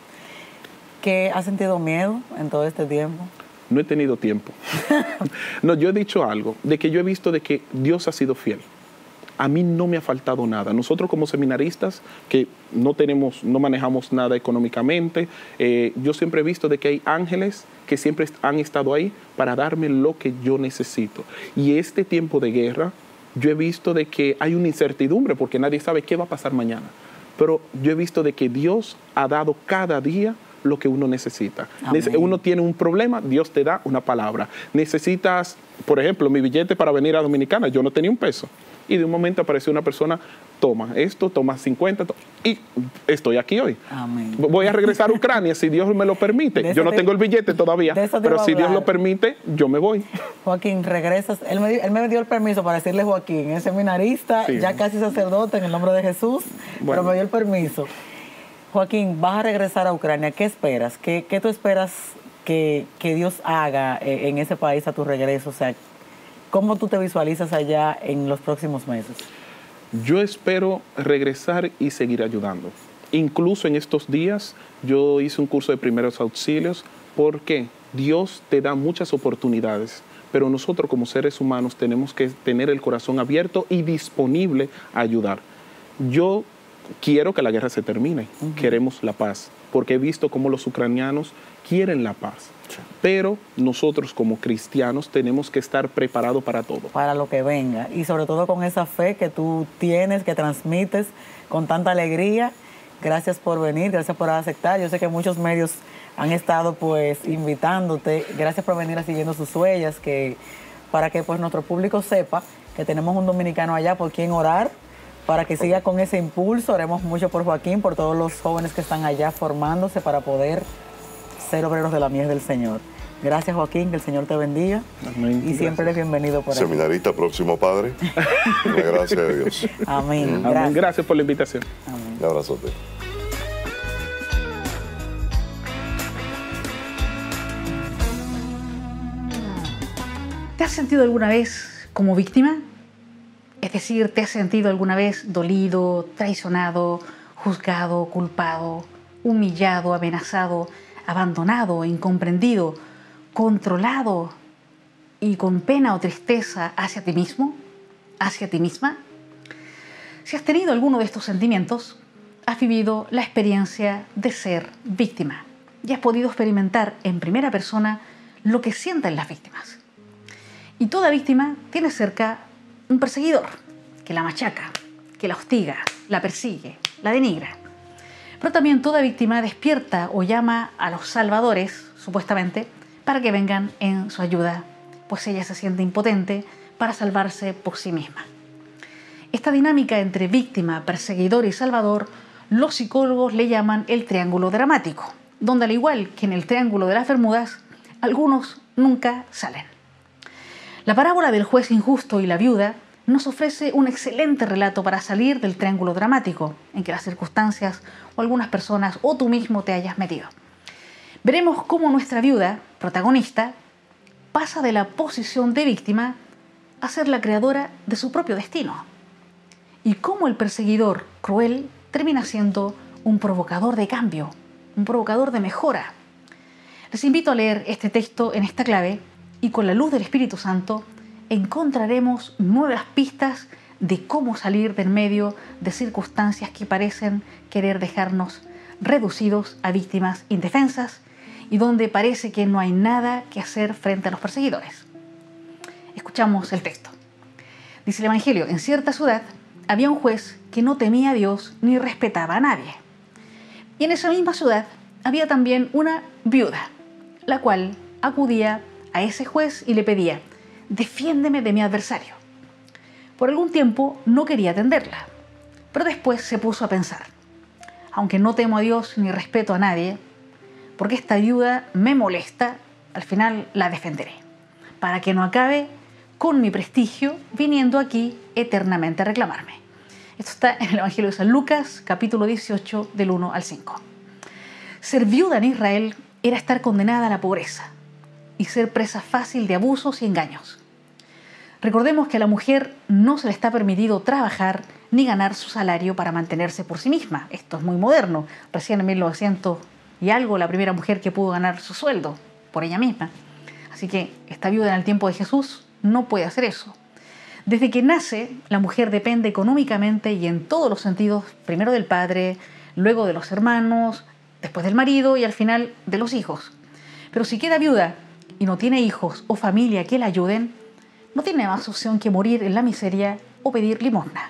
¿Qué has sentido miedo en todo este tiempo? No he tenido tiempo. No, yo he dicho algo, de que yo he visto de que Dios ha sido fiel. A mí no me ha faltado nada. Nosotros como seminaristas, que no tenemos, no manejamos nada económicamente, eh, yo siempre he visto de que hay ángeles que siempre han estado ahí para darme lo que yo necesito. Y este tiempo de guerra, yo he visto de que hay una incertidumbre, porque nadie sabe qué va a pasar mañana. Pero yo he visto de que Dios ha dado cada día lo que uno necesita. Amén. Uno tiene un problema, Dios te da una palabra. Necesitas, por ejemplo, mi billete para venir a Dominicana, yo no tenía un peso. Y de un momento apareció una persona, toma esto, toma cincuenta, to y estoy aquí hoy. Amén. Voy a regresar a Ucrania si Dios me lo permite. Yo no te, tengo el billete todavía, pero si Dios lo permite, yo me voy. Joaquín, regresas. Él me, él me dio el permiso para decirle Joaquín, es seminarista, sí, ya casi sacerdote en el nombre de Jesús, bueno, pero me dio el permiso. Joaquín, vas a regresar a Ucrania. ¿Qué esperas? ¿Qué, qué tú esperas que, que Dios haga en ese país a tu regreso? O sea, ¿cómo tú te visualizas allá en los próximos meses? Yo espero regresar y seguir ayudando. Incluso en estos días yo hice un curso de primeros auxilios porque Dios te da muchas oportunidades, pero nosotros como seres humanos tenemos que tener el corazón abierto y disponible a ayudar. Yo quiero que la guerra se termine, uh-huh. queremos la paz, porque he visto cómo los ucranianos quieren la paz. Pero nosotros como cristianos tenemos que estar preparados para todo. Para lo que venga. Y sobre todo con esa fe que tú tienes, que transmites con tanta alegría. Gracias por venir, gracias por aceptar. Yo sé que muchos medios han estado pues invitándote. Gracias por venir a Siguiendo Sus Huellas, que, para que pues nuestro público sepa que tenemos un dominicano allá por quien orar, para que siga con ese impulso. Oremos mucho por Joaquín, por todos los jóvenes que están allá formándose para poder ser obreros de la mies del Señor. Gracias, Joaquín, que el Señor te bendiga. Amén. Y siempre eres bienvenido por ahí. Seminarista, próximo padre. La gracia de Dios. Amén. Amén. Gracias. Gracias por la invitación. Amén. Un abrazote. ¿Te has sentido alguna vez como víctima? Es decir, ¿te has sentido alguna vez dolido, traicionado, juzgado, culpado, humillado, amenazado, abandonado, incomprendido, controlado y con pena o tristeza hacia ti mismo, hacia ti misma? Si has tenido alguno de estos sentimientos, has vivido la experiencia de ser víctima y has podido experimentar en primera persona lo que sienten las víctimas. Y toda víctima tiene cerca un perseguidor que la machaca, que la hostiga, la persigue, la denigra. Pero también toda víctima despierta o llama a los salvadores, supuestamente, para que vengan en su ayuda, pues ella se siente impotente para salvarse por sí misma. Esta dinámica entre víctima, perseguidor y salvador, los psicólogos le llaman el triángulo dramático, donde al igual que en el triángulo de las Bermudas, algunos nunca salen. La parábola del juez injusto y la viuda nos ofrece un excelente relato para salir del triángulo dramático en que las circunstancias o algunas personas o tú mismo te hayas metido. Veremos cómo nuestra viuda, protagonista, pasa de la posición de víctima a ser la creadora de su propio destino. Y cómo el perseguidor cruel termina siendo un provocador de cambio, un provocador de mejora. Les invito a leer este texto en esta clave y con la luz del Espíritu Santo encontraremos nuevas pistas de cómo salir del medio de circunstancias que parecen querer dejarnos reducidos a víctimas indefensas y donde parece que no hay nada que hacer frente a los perseguidores. Escuchamos el texto. Dice el Evangelio: en cierta ciudad había un juez que no temía a Dios ni respetaba a nadie. Y en esa misma ciudad había también una viuda, la cual acudía a ese juez y le pedía: defiéndeme de mi adversario. Por algún tiempo no quería atenderla, pero después se puso a pensar: aunque no temo a Dios ni respeto a nadie, porque esta viuda me molesta, al final la defenderé, para que no acabe con mi prestigio viniendo aquí eternamente a reclamarme. Esto está en el Evangelio de San Lucas, capítulo dieciocho, del uno al cinco. Ser viuda en Israel era estar condenada a la pobreza y ser presa fácil de abusos y engaños. Recordemos que a la mujer no se le está permitido trabajar ni ganar su salario para mantenerse por sí misma. Esto es muy moderno. Recién en mil novecientos y algo, la primera mujer que pudo ganar su sueldo por ella misma. Así que esta viuda en el tiempo de Jesús no puede hacer eso. Desde que nace, la mujer depende económicamente y en todos los sentidos, primero del padre, luego de los hermanos, después del marido y al final de los hijos. Pero si queda viuda y no tiene hijos o familia que la ayuden, no tiene más opción que morir en la miseria o pedir limosna.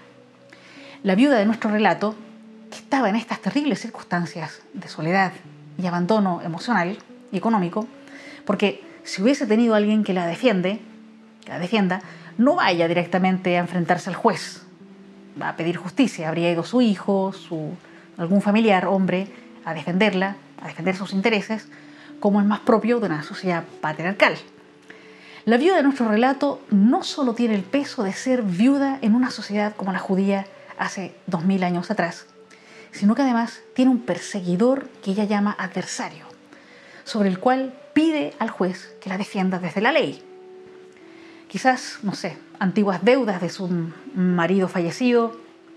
La viuda de nuestro relato, que estaba en estas terribles circunstancias de soledad y abandono emocional y económico, porque si hubiese tenido alguien que la defiende, que la defienda, no vaya directamente a enfrentarse al juez, va a pedir justicia, habría ido su hijo, su, algún familiar, hombre, a defenderla, a defender sus intereses, como es más propio de una sociedad patriarcal. La viuda de nuestro relato no solo tiene el peso de ser viuda en una sociedad como la judía hace dos mil años atrás, sino que además tiene un perseguidor que ella llama adversario, sobre el cual pide al juez que la defienda desde la ley. Quizás, no sé, antiguas deudas de su marido fallecido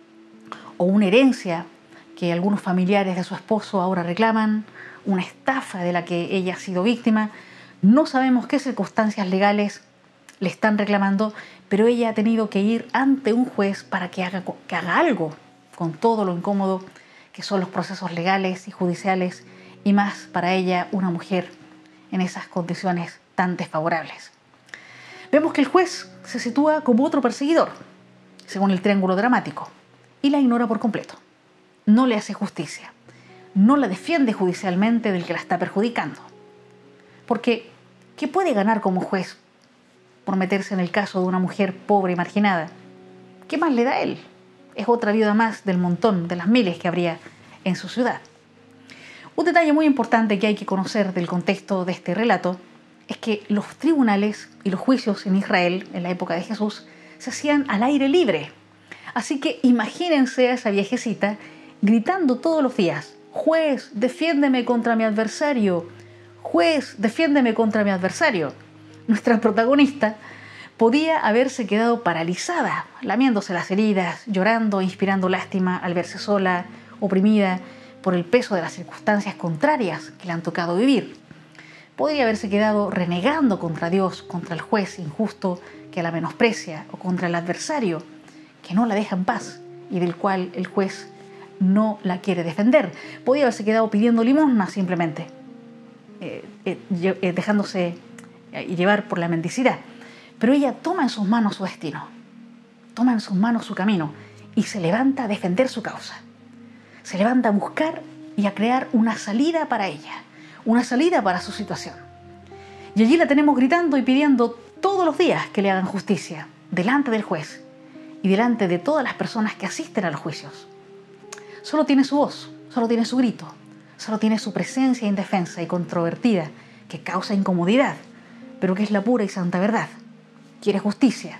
o una herencia que algunos familiares de su esposo ahora reclaman, una estafa de la que ella ha sido víctima. No sabemos qué circunstancias legales le están reclamando, pero ella ha tenido que ir ante un juez para que haga, que haga algo con todo lo incómodo que son los procesos legales y judiciales y más para ella, una mujer en esas condiciones tan desfavorables. Vemos que el juez se sitúa como otro perseguidor, según el triángulo dramático, y la ignora por completo. No le hace justicia, no la defiende judicialmente del que la está perjudicando. Porque, ¿qué puede ganar como juez por meterse en el caso de una mujer pobre y marginada? ¿Qué más le da a él? Es otra viuda más del montón, de las miles que habría en su ciudad. Un detalle muy importante que hay que conocer del contexto de este relato es que los tribunales y los juicios en Israel, en la época de Jesús, se hacían al aire libre. Así que imagínense a esa viejecita gritando todos los días: juez, defiéndeme contra mi adversario, juez, defiéndeme contra mi adversario. Nuestra protagonista podía haberse quedado paralizada, lamiéndose las heridas, llorando, inspirando lástima al verse sola, oprimida por el peso de las circunstancias contrarias que le han tocado vivir. Podría haberse quedado renegando contra Dios, contra el juez injusto que la menosprecia, o contra el adversario que no la deja en paz y del cual el juez no la quiere defender. Podría haberse quedado pidiendo limosna simplemente, eh, eh, eh, dejándose eh, llevar por la mendicidad. Pero ella toma en sus manos su destino, toma en sus manos su camino y se levanta a defender su causa. Se levanta a buscar y a crear una salida para ella, una salida para su situación. Y allí la tenemos gritando y pidiendo todos los días que le hagan justicia, delante del juez y delante de todas las personas que asisten a los juicios. Solo tiene su voz, solo tiene su grito, solo tiene su presencia indefensa y controvertida que causa incomodidad, pero que es la pura y santa verdad. Quiere justicia.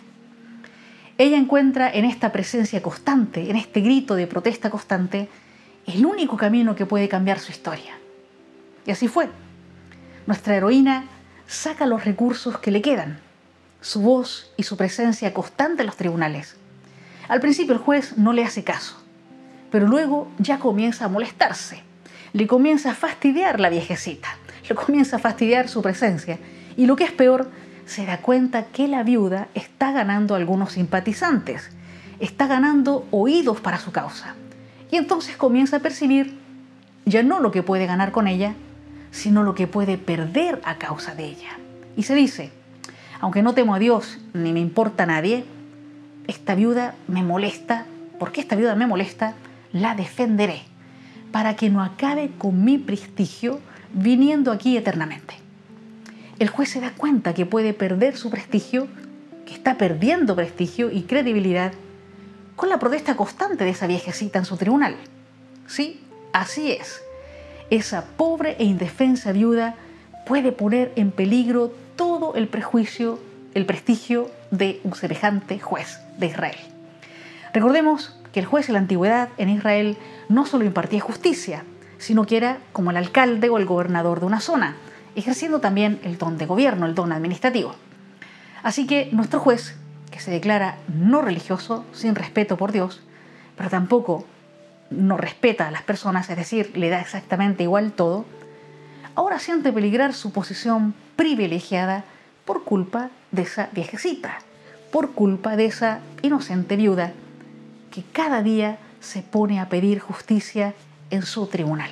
Ella encuentra en esta presencia constante, en este grito de protesta constante, el único camino que puede cambiar su historia. Y así fue. Nuestra heroína saca los recursos que le quedan, su voz y su presencia constante en los tribunales. Al principio el juez no le hace caso, pero luego ya comienza a molestarse, le comienza a fastidiar la viejecita, le comienza a fastidiar su presencia, y lo que es peor, se da cuenta que la viuda está ganando algunos simpatizantes, está ganando oídos para su causa, y entonces comienza a percibir ya no lo que puede ganar con ella, sino lo que puede perder a causa de ella. Y se dice: aunque no temo a Dios ni me importa a nadie, esta viuda me molesta, porque esta viuda me molesta, la defenderé, para que no acabe con mi prestigio viniendo aquí eternamente. El juez se da cuenta que puede perder su prestigio, que está perdiendo prestigio y credibilidad con la protesta constante de esa viejecita en su tribunal. Sí, así es. Esa pobre e indefensa viuda puede poner en peligro todo el prejuicio, el prestigio de un semejante juez de Israel. Recordemos que el juez en la antigüedad en Israel no solo impartía justicia, sino que era como el alcalde o el gobernador de una zona, ejerciendo también el don de gobierno, el don administrativo. Así que nuestro juez, que se declara no religioso, sin respeto por Dios, pero tampoco no respeta a las personas, es decir, le da exactamente igual todo, ahora siente peligrar su posición privilegiada por culpa de esa viejecita, por culpa de esa inocente viuda que cada día se pone a pedir justicia en su tribunal.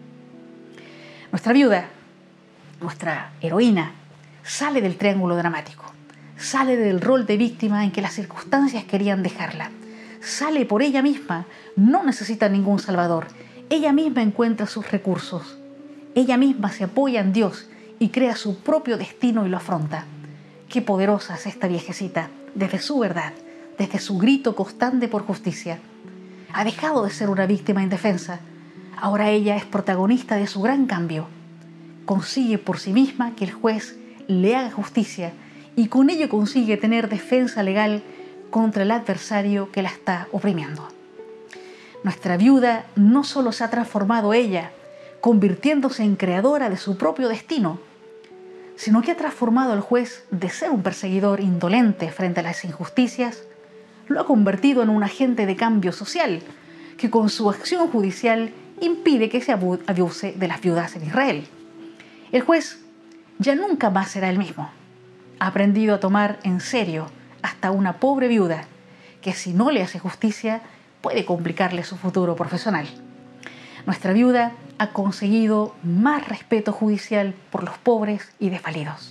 Nuestra viuda, nuestra heroína, sale del triángulo dramático, sale del rol de víctima en que las circunstancias querían dejarla, sale por ella misma, no necesita ningún salvador, ella misma encuentra sus recursos, ella misma se apoya en Dios y crea su propio destino y lo afronta. Qué poderosa es esta viejecita, desde su verdad, desde su grito constante por justicia. Ha dejado de ser una víctima indefensa, ahora ella es protagonista de su gran cambio. Consigue por sí misma que el juez le haga justicia y con ello consigue tener defensa legal contra el adversario que la está oprimiendo. Nuestra viuda no solo se ha transformado ella, convirtiéndose en creadora de su propio destino, sino que ha transformado al juez de ser un perseguidor indolente frente a las injusticias, lo ha convertido en un agente de cambio social que con su acción judicial impide que se abuse de las viudas en Israel. El juez ya nunca más será el mismo. Ha aprendido a tomar en serio hasta una pobre viuda que, si no le hace justicia, puede complicarle su futuro profesional. Nuestra viuda ha conseguido más respeto judicial por los pobres y desvalidos.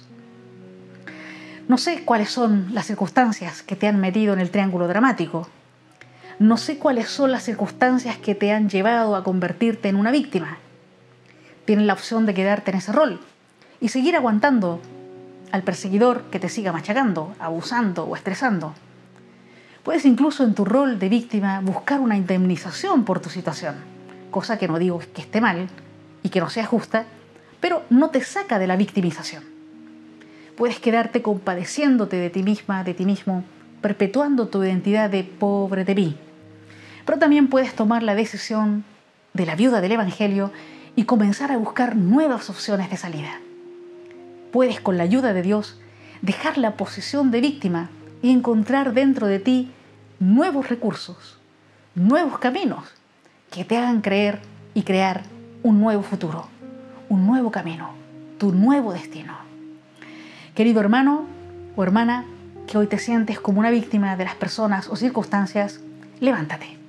No sé cuáles son las circunstancias que te han metido en el triángulo dramático. No sé cuáles son las circunstancias que te han llevado a convertirte en una víctima. Tienes la opción de quedarte en ese rol y seguir aguantando al perseguidor que te siga machacando, abusando o estresando. Puedes incluso en tu rol de víctima buscar una indemnización por tu situación, cosa que no digo que esté mal y que no sea justa, pero no te saca de la victimización. Puedes quedarte compadeciéndote de ti misma, de ti mismo, perpetuando tu identidad de pobre de mí. Pero también puedes tomar la decisión de la viuda del Evangelio y comenzar a buscar nuevas opciones de salida. Puedes, con la ayuda de Dios, dejar la posición de víctima y encontrar dentro de ti nuevos recursos, nuevos caminos que te hagan creer y crear un nuevo futuro, un nuevo camino, tu nuevo destino. Querido hermano o hermana que hoy te sientes como una víctima de las personas o circunstancias, levántate.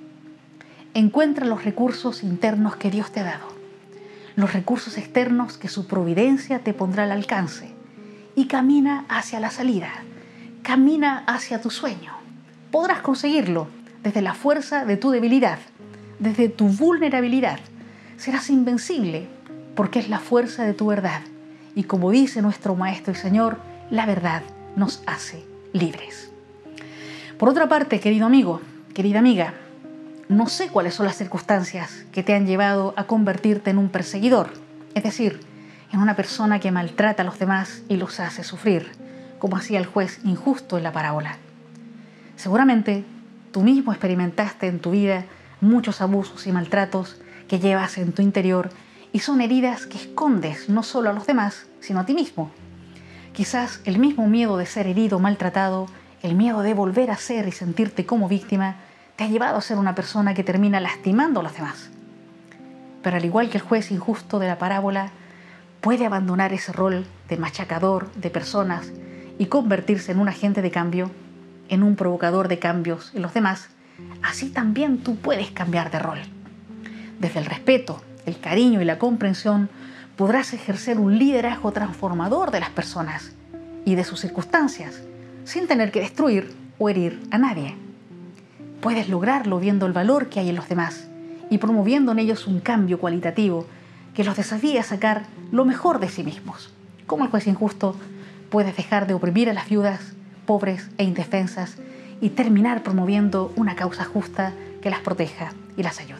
Encuentra los recursos internos que Dios te ha dado, los recursos externos que su providencia te pondrá al alcance y camina hacia la salida, camina hacia tu sueño. Podrás conseguirlo desde la fuerza de tu debilidad, desde tu vulnerabilidad. Serás invencible porque es la fuerza de tu verdad. Y como dice nuestro Maestro y Señor, la verdad nos hace libres. Por otra parte, querido amigo, querida amiga, no sé cuáles son las circunstancias que te han llevado a convertirte en un perseguidor, es decir, en una persona que maltrata a los demás y los hace sufrir, como hacía el juez injusto en la parábola. Seguramente tú mismo experimentaste en tu vida muchos abusos y maltratos que llevas en tu interior y son heridas que escondes no solo a los demás, sino a ti mismo. Quizás el mismo miedo de ser herido o maltratado, el miedo de volver a ser y sentirte como víctima, te ha llevado a ser una persona que termina lastimando a los demás. Pero al igual que el juez injusto de la parábola, puede abandonar ese rol de machacador de personas y convertirse en un agente de cambio, en un provocador de cambios en los demás. Así también tú puedes cambiar de rol. Desde el respeto, el cariño y la comprensión, podrás ejercer un liderazgo transformador de las personas y de sus circunstancias, sin tener que destruir o herir a nadie. Puedes lograrlo viendo el valor que hay en los demás y promoviendo en ellos un cambio cualitativo que los desafíe a sacar lo mejor de sí mismos. Como el juez injusto, puedes dejar de oprimir a las viudas, pobres e indefensas y terminar promoviendo una causa justa que las proteja y las ayuda.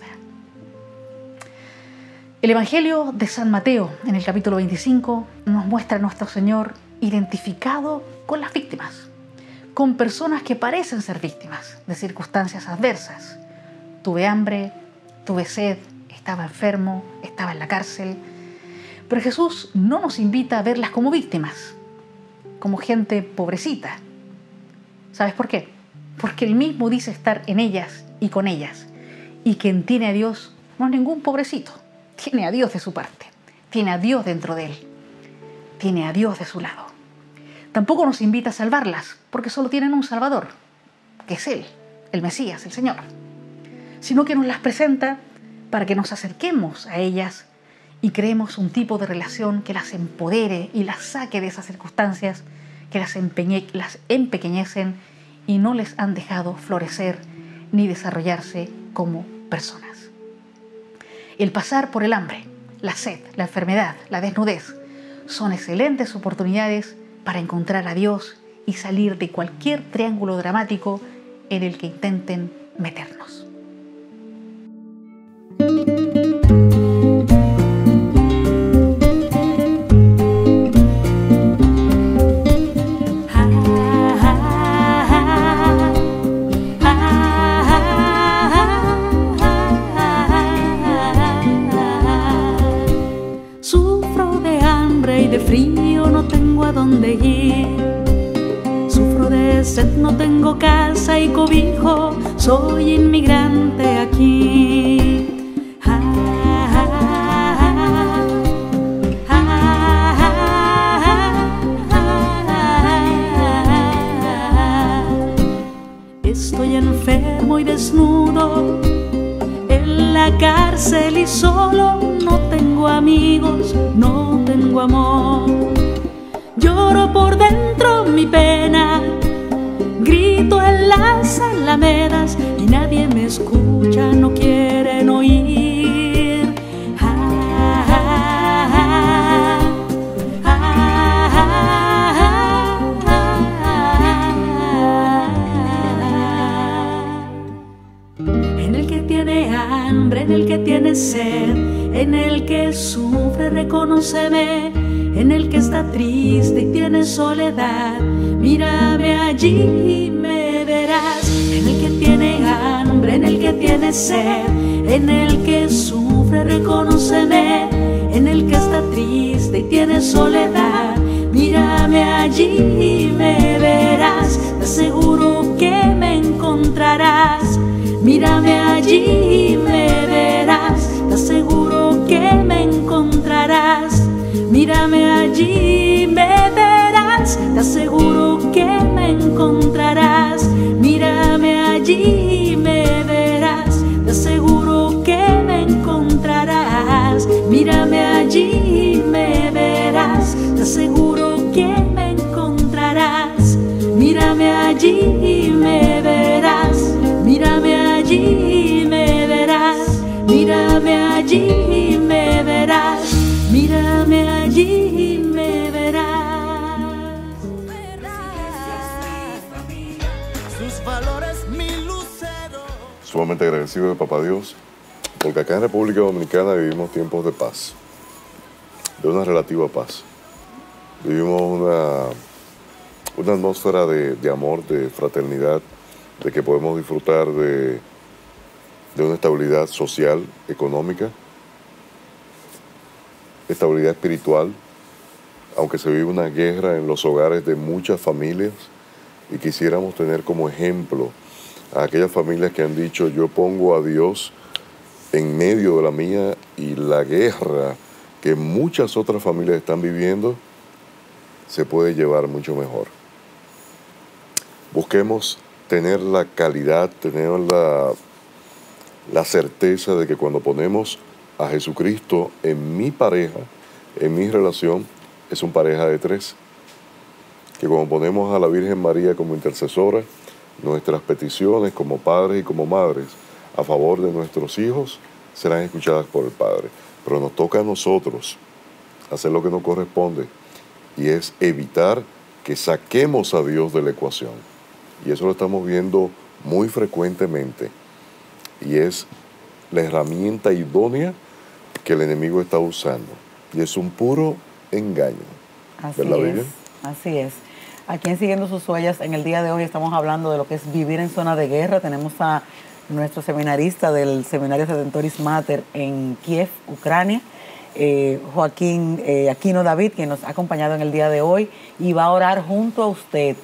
El Evangelio de San Mateo, en el capítulo veinticinco, nos muestra a nuestro Señor identificado con las víctimas, con personas que parecen ser víctimas de circunstancias adversas. Tuve hambre, tuve sed, estaba enfermo, estaba en la cárcel. Pero Jesús no nos invita a verlas como víctimas, como gente pobrecita. ¿Sabes por qué? Porque Él mismo dice estar en ellas y con ellas, y quien tiene a Dios no es ningún pobrecito, tiene a Dios de su parte, tiene a Dios dentro de Él, tiene a Dios de su lado. Tampoco nos invita a salvarlas, porque solo tienen un Salvador, que es Él, el Mesías, el Señor. Sino que nos las presenta para que nos acerquemos a ellas y creemos un tipo de relación que las empodere y las saque de esas circunstancias que las, empeñe, las empequeñecen y no les han dejado florecer ni desarrollarse como personas. El pasar por el hambre, la sed, la enfermedad, la desnudez son excelentes oportunidades para encontrar a Dios y salir de cualquier triángulo dramático en el que intenten meternos. Sufro de hambre y de frío, no tengo a dónde ir. Sufro de sed, no tengo casa y cobijo, soy inmigrante aquí. Ah, ah, ah, ah, ah, ah. Estoy enfermo y desnudo en la cara. cárcel y solo, no tengo amigos, no tengo amor. Lloro por dentro mi pena, grito en las alamedas y nadie me escucha, no quieren oír. Ah, ah, ah, ah, ah, ah. En el que tiene hambre, en el que tiene sed, en el que sufre, reconóceme. En el que está triste y tiene soledad, mírame allí y me verás. En el que tiene hambre, en el que tiene sed, en el que sufre, reconóceme. En el que está triste y tiene soledad, mírame allí y me verás. Te aseguro que me encontrarás. Mírame allí y me verás. Te aseguro que me encontrarás. Mírame allí, me verás, te aseguro que me encontrarás. Mírame allí, me verás, te aseguro que me encontrarás. Mírame allí, me verás, te aseguro que me encontrarás. Mírame allí, me verás, mírame allí, me verás. Mírame allí, me verás. Mírame allí y me verás. Sus valores, mi lucero. Sumamente agradecido de Papá Dios, porque acá en República Dominicana vivimos tiempos de paz, de una relativa paz. Vivimos una, una atmósfera de, de amor, de fraternidad, de que podemos disfrutar de, de una estabilidad social, económica, estabilidad espiritual, aunque se vive una guerra en los hogares de muchas familias, y quisiéramos tener como ejemplo a aquellas familias que han dicho: yo pongo a Dios en medio de la mía, y la guerra que muchas otras familias están viviendo se puede llevar mucho mejor. Busquemos tener la calidad, tener la, la certeza de que cuando ponemos a Jesucristo en mi pareja, en mi relación, es una pareja de tres. Que cuando ponemos a la Virgen María como intercesora, nuestras peticiones como padres y como madres a favor de nuestros hijos serán escuchadas por el Padre. Pero nos toca a nosotros hacer lo que nos corresponde, y es evitar que saquemos a Dios de la ecuación. Y eso lo estamos viendo muy frecuentemente, y es la herramienta idónea que el enemigo está usando, y es un puro engaño. Así ¿Verdad, es, Vivian? así es. Aquí en Siguiendo sus Huellas, en el día de hoy estamos hablando de lo que es vivir en zona de guerra. Tenemos a nuestro seminarista del Seminario Redentoris Mater en Kiev, Ucrania, eh, Joaquín eh, Aquino David, quien nos ha acompañado en el día de hoy y va a orar junto a usted.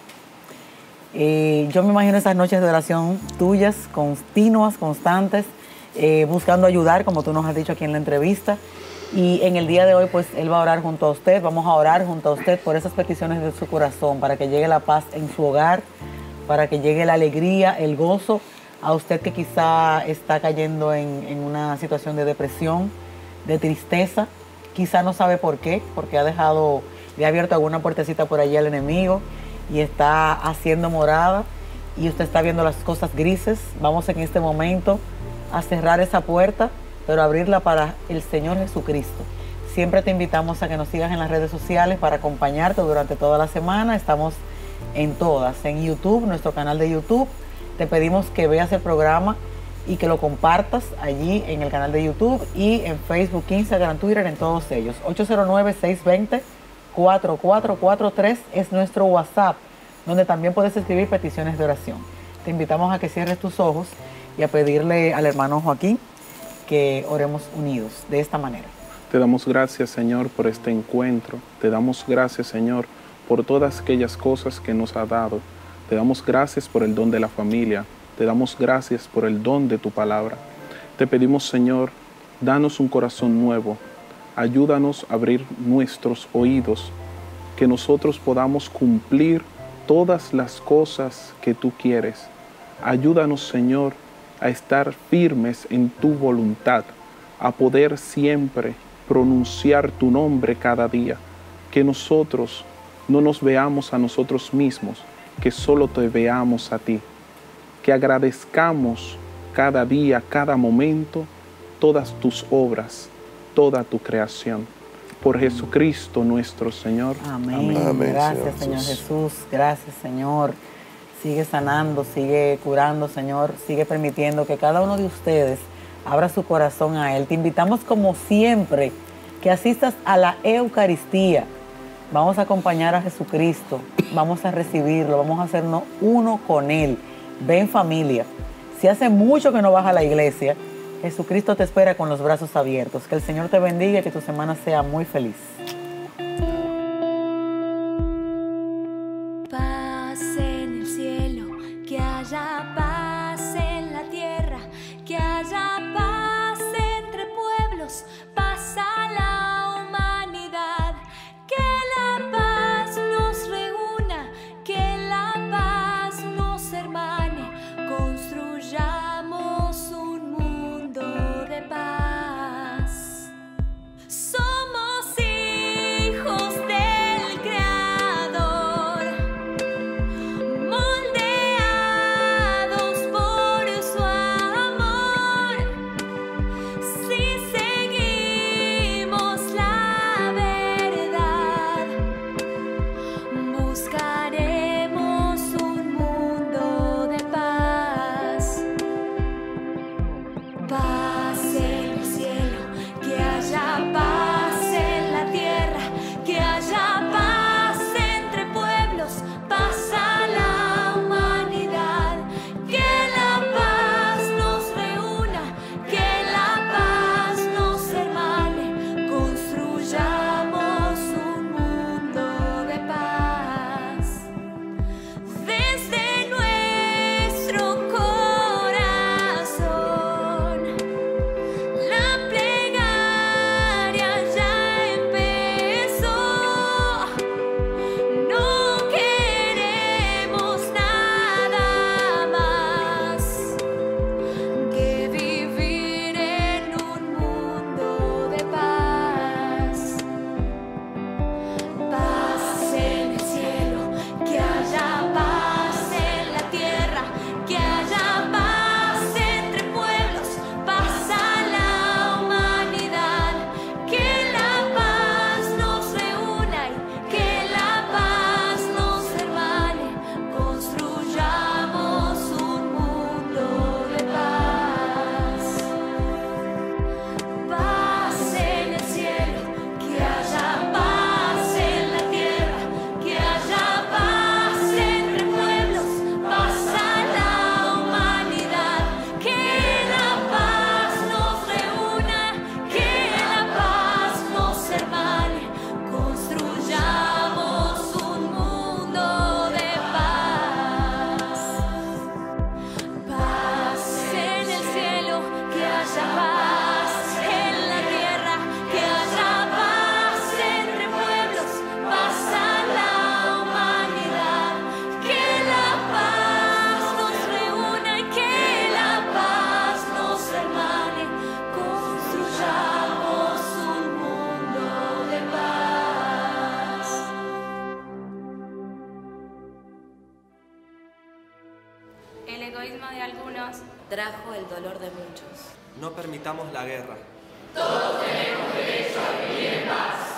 Eh, yo me imagino esas noches de oración tuyas, continuas, constantes, eh, buscando ayudar, como tú nos has dicho aquí en la entrevista. Y en el día de hoy, pues, él va a orar junto a usted. Vamos a orar junto a usted por esas peticiones de su corazón, para que llegue la paz en su hogar, para que llegue la alegría, el gozo a usted que quizá está cayendo en, en una situación de depresión, de tristeza. Quizá no sabe por qué, porque ha dejado, le ha abierto alguna puertecita por allí al enemigo y está haciendo morada y usted está viendo las cosas grises. Vamos en este momento a cerrar esa puerta, pero abrirla para el Señor Jesucristo. Siempre te invitamos a que nos sigas en las redes sociales para acompañarte durante toda la semana. Estamos en todas, en YouTube, nuestro canal de YouTube. Te pedimos que veas el programa y que lo compartas allí en el canal de YouTube y en Facebook, Instagram, Twitter, en todos ellos. ocho cero nueve, seis dos cero, cuatro cuatro cuatro tres es nuestro WhatsApp, donde también puedes escribir peticiones de oración. Te invitamos a que cierres tus ojos y a pedirle al hermano Joaquín que oremos unidos de esta manera. Te damos gracias, Señor, por este encuentro. Te damos gracias, Señor, por todas aquellas cosas que nos ha dado. Te damos gracias por el don de la familia. Te damos gracias por el don de tu palabra. Te pedimos, Señor, danos un corazón nuevo. Ayúdanos a abrir nuestros oídos, que nosotros podamos cumplir todas las cosas que tú quieres. Ayúdanos, Señor, a estar firmes en tu voluntad. a poder siempre pronunciar tu nombre cada día. Que nosotros no nos veamos a nosotros mismos, que solo te veamos a ti. Que agradezcamos cada día, cada momento, todas tus obras, toda tu creación. Por Jesucristo nuestro Señor. Amén. Amén, Gracias, Señor Señor Jesús. Jesús. Gracias, Señor. Sigue sanando, sigue curando, Señor. Sigue permitiendo que cada uno de ustedes abra su corazón a Él. Te invitamos como siempre que asistas a la Eucaristía. Vamos a acompañar a Jesucristo. Vamos a recibirlo. Vamos a hacernos uno con Él. Ven, familia. Si hace mucho que no vas a la iglesia, Jesucristo te espera con los brazos abiertos. Que el Señor te bendiga y que tu semana sea muy feliz. Paz en el cielo, que haya paz en la tierra, que haya paz entre pueblos, paz a la humanidad, que la paz nos reúna, que la paz nos hermane, construyamos un mundo de paz. Somos hijos del Creador, moldeados por su amor. Si seguimos la verdad, buscaremos un mundo de paz. Paz en el cielo, que haya paz en la tierra, que haya paz entre pueblos, paz a la humanidad, que la paz nos reúna, que la paz nos hermane, construyamos un mundo de paz. Desde nuestro corazón, la plegaria ya empezó. No queremos nada más que vivir en un mundo de paz. Paz en el cielo, que haya paz en la tierra, que haya paz entre pueblos, paz a la humanidad, que la paz nos reúna y que la paz nos hermane, construyamos un mundo de paz. Paz en el cielo, que haya paz en la tierra, que haya paz entre pueblos, paz a la humanidad, que la paz nos reúna, que la paz nos hermane, construyamos un mundo de paz. Paz en el cielo, que haya paz en la tierra, que haya paz entre pueblos, paz a la humanidad, que la paz nos reúna y que la paz nos hermane, construyamos un mundo de paz. El egoísmo de algunos trajo el dolor de muchos. No permitamos la guerra. Todos tenemos derecho a vivir en paz.